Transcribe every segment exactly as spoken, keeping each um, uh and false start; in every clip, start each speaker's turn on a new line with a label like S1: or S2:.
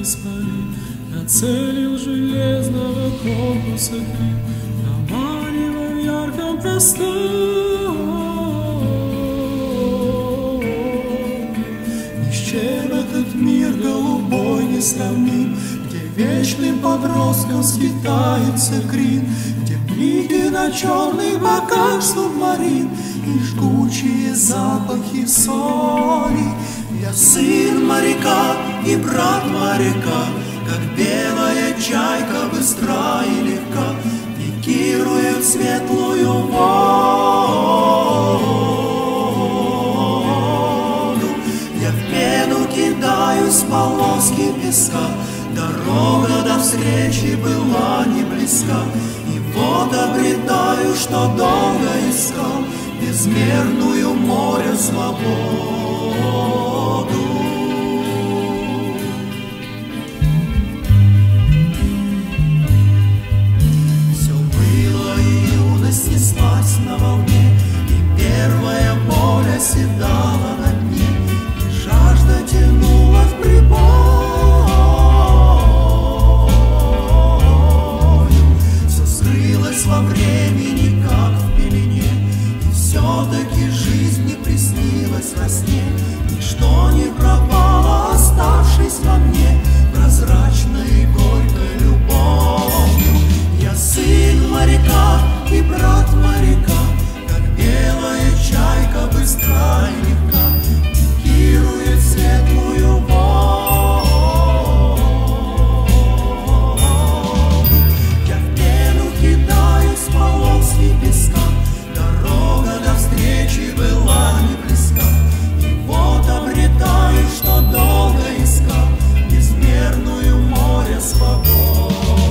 S1: исполин, нацелил железного корпуса клин, наманивая в ярком просторе. Ни с чем этот мир голубой не сравним, где вечным подростком скитается крин, где блики на черных боках субмарин и жгучие запахи соли. Я сын моряка и брат моряка, как белая чайка быстра и легка, пикирует светлую воду. Я в пену кидаюсь в полоски песка, дорога до встречи была не близка, и вот обретаю, что долго искал, безмерную море свободу. Все было, и юность неслась на волне, и первая боль оседала на дне, и жажда тянула в прибой. Все скрылось во времени, как в пелене, и все-таки жизнь не приснилась во сне. Ничто не пропало, оставшись во мне прозрачной и горькой любовью. Я сын моряка и брат моряка, как белая чайка быстра и легка, пикирует светлую воду. Я в пену кидаюсь в полоски песка, дорога до встречи была не близка, и вот обретаю, что долго искал, безмерную море свободу.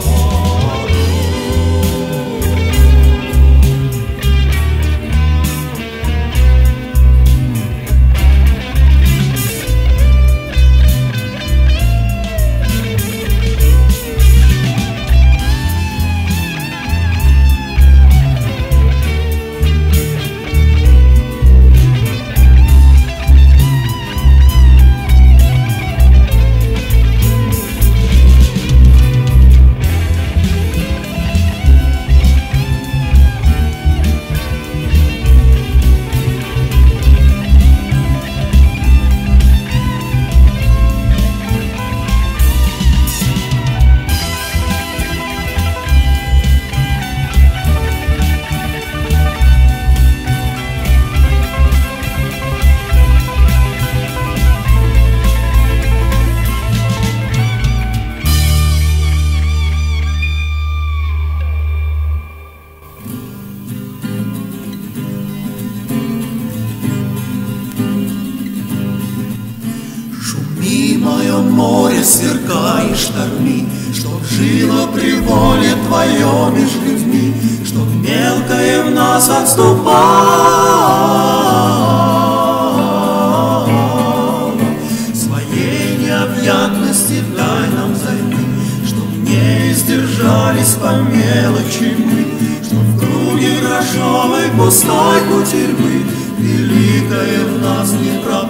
S1: Мое море, сверкай и шторми, чтоб жило при воле твое меж людьми, чтоб мелкое в нас отступало. Своей необъятности дай нам займи, чтоб не сдержались по мелочи мы, чтоб в круге грошовой пустой кутерьмы великое в нас не пропало.